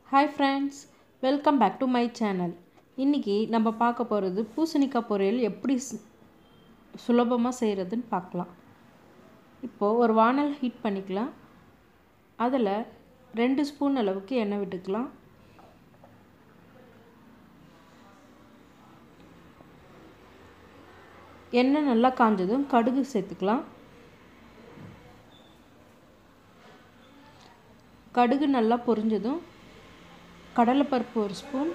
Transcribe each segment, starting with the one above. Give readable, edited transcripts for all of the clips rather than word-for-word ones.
Hi friends, welcome back to my channel. இன்னைக்கு நம்ம பார்க்க போகிறது பூசணிக்காய் பொரியல் எப்படி சுலபமாக செய்கிறதுன்னு பார்க்கலாம். இப்போது ஒரு வானல் ஹீட் பண்ணிக்கலாம். அதில் 2 ஸ்பூன் அளவுக்கு எண்ணெய் விட்டுக்கலாம். எண்ணெய் நல்லா காஞ்சதும் கடுகு சேர்த்துக்கலாம். கடுகு நல்லா பொரிஞ்சதும் கடலைப்பருப்பு 1 ஸ்பூன்,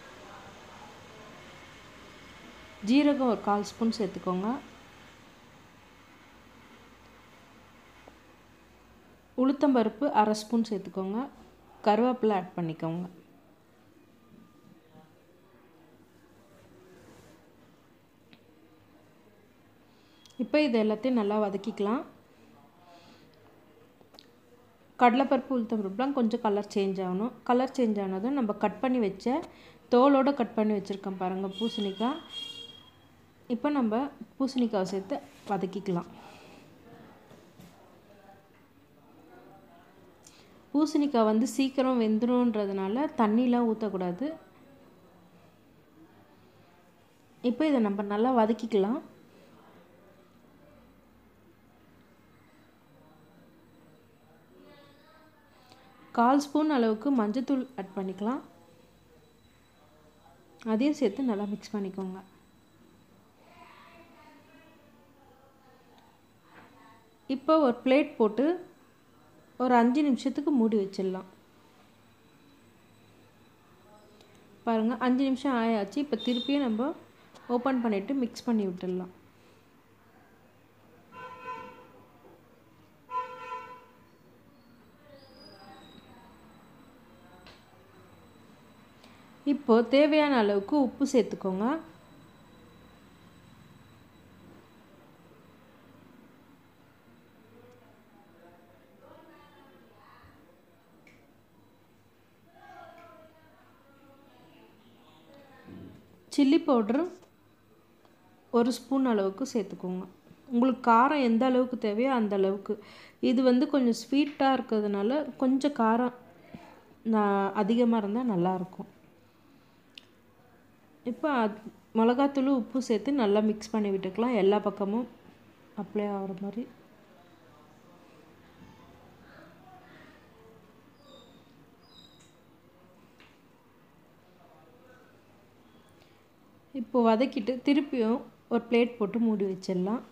ஜீரகம் ஒரு 1/4 ஸ்பூன் சேர்த்துக்கோங்க. உளுத்தம்பருப்பு 1/2 ஸ்பூன் சேர்த்துக்கோங்க. கருவேப்பிலை ஆட் பண்ணிக்கோங்க. இப்போ இது எல்லாத்தையும் நல்லா வதக்கிக்கலாம். கடலைப்பருப்பு உளுத்தம்பருப்புலாம் கொஞ்சம் கலர் சேஞ்ச் ஆகணும். கலர் சேஞ்ச் ஆனதும் நம்ம கட் பண்ணி வச்ச தோலோடு கட் பண்ணி வச்சுருக்கோம் பாருங்கள் பூசணிக்காய். இப்போ நம்ம பூசணிக்காவை சேர்த்து வதக்கிக்கலாம். பூசணிக்காய் சீக்கிரம் வெந்துடும்ன்றதுனால தண்ணிலாம் ஊற்றக்கூடாது. இப்போ இதை நம்ம நல்லா வதக்கிக்கலாம். கால் ஸ்பூன் அளவுக்கு மஞ்சத்தூள் ஆட் பண்ணிக்கலாம். அதையும் சேர்த்து நல்லா மிக்ஸ் பண்ணிக்கோங்க. இப்போ ஒரு பிளேட் போட்டு ஒரு 5 நிமிஷத்துக்கு மூடி வச்சிடலாம். பாருங்கள் 5 நிமிஷம் ஆயாச்சு. இப்போ திருப்பியும் நம்ம ஓப்பன் பண்ணிவிட்டு மிக்ஸ் பண்ணி விட்டுடலாம். இப்போது தேவையான அளவுக்கு உப்பு சேர்த்துக்கோங்க. சில்லி பவுட்ரு 1 ஸ்பூன் அளவுக்கு சேர்த்துக்கோங்க. உங்களுக்கு காரம் எந்த அளவுக்கு தேவையோ அந்த அளவுக்கு. இது கொஞ்சம் ஸ்வீட்டாக இருக்கிறதுனால கொஞ்சம் காரம் அதிகமாக இருந்தால் நல்லாயிருக்கும். இப்போ மிளகாத்தூள் உப்பு சேர்த்து நல்லா மிக்ஸ் பண்ணி விட்டுக்கலாம். எல்லா பக்கமும் அப்ளை ஆகிற மாதிரி. இப்போ வதக்கிட்டு திருப்பியும் ஒரு பிளேட் போட்டு மூடி வச்சிடலாம்.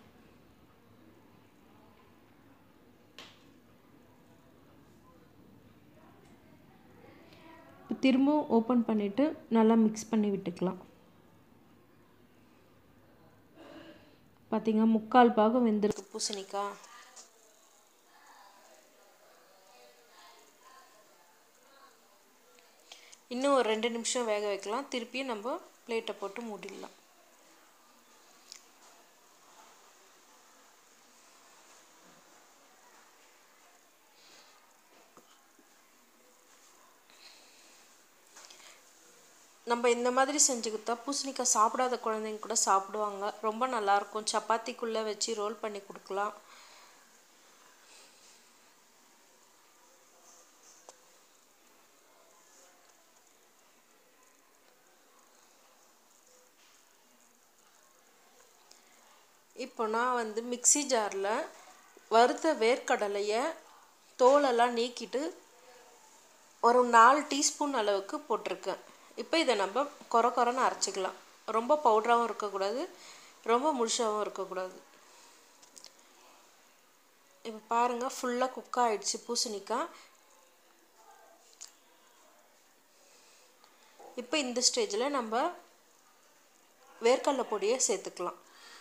திரும்பவும் ஓப்பன் பண்ணிவிட்டு நல்லா மிக்ஸ் பண்ணி விட்டுக்கலாம். பார்த்தீங்கன்னா 3/4 பாகம் வெந்திருக்கு பூசணிக்காய். இன்னும் ஒரு 2 நிமிஷம் வேக வைக்கலாம். திருப்பியும் நம்ம பிளேட்டை போட்டு மூடிடலாம். நம்ம இந்த மாதிரி செஞ்சு கொடுத்தா பூசணிக்காய் சாப்பிடாத குழந்தைங்க கூட சாப்பிடுவாங்க. ரொம்ப நல்லாயிருக்கும். சப்பாத்திக்குள்ளே வச்சு ரோல் பண்ணி கொடுக்கலாம். இப்போ நான் மிக்ஸி ஜாரில் வறுத்த வேர்க்கடலையை தோலெல்லாம் நீக்கிட்டு ஒரு 4 டீஸ்பூன் அளவுக்கு போட்டிருக்கேன். இப்போ இதை நம்ம கொரன்னு அரைச்சிக்கலாம். ரொம்ப பவுடராகவும் இருக்கக்கூடாது, ரொம்ப முழுசாகவும் இருக்கக்கூடாது. இப்போ பாருங்கள் ஃபுல்லாக குக் ஆகிடுச்சு பூசணிக்காய். இப்போ இந்த ஸ்டேஜில் நம்ம வேர்க்கடலை பொடியை சேர்த்துக்கலாம்.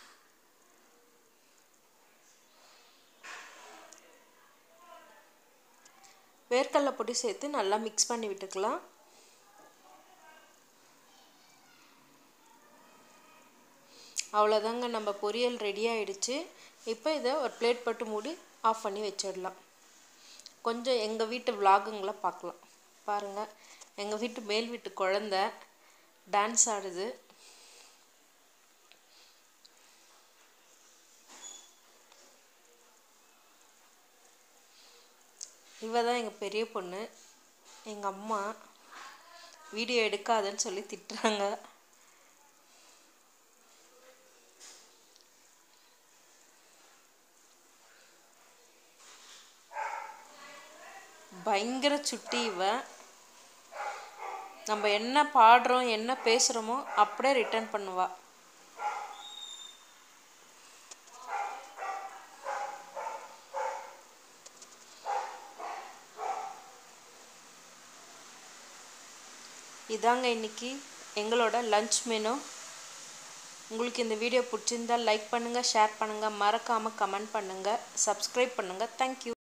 வேர்க்கடலை பொடி சேர்த்து நல்லா மிக்ஸ் பண்ணி விட்டுக்கலாம். அவ்வளோதாங்க, நம்ம பொரியல் ரெடி ஆகிடுச்சு. இப்போ இதை ஒரு பிளேட் போட்டு மூடி ஆஃப் பண்ணி வச்சிடலாம். கொஞ்சம் எங்கள் வீட்டு விலாகுங்களை பார்க்கலாம். பாருங்கள், எங்கள் வீட்டு மேல் வீட்டு குழந்தை டான்ஸ் ஆடுது. இவ தான் எங்கள் பெரிய பொண்ணு. எங்கள் அம்மா வீடியோ எடுக்காதன்னு சொல்லி திட்டுறாங்க. பயங்கர சுட்டி இவ. நம்ம என்ன பாடுறோம் என்ன பேசுகிறோமோ அப்படியே ரிட்டர்ன் பண்ணுவா. இதாங்க இன்னைக்கு எங்களோட லஞ்ச் மெனு. உங்களுக்கு இந்த வீடியோ பிடிச்சிருந்தால் லைக் பண்ணுங்கள், ஷேர் பண்ணுங்கள், மறக்காமல் கமெண்ட் பண்ணுங்கள், சப்ஸ்கிரைப் பண்ணுங்கள். தேங்க்யூ.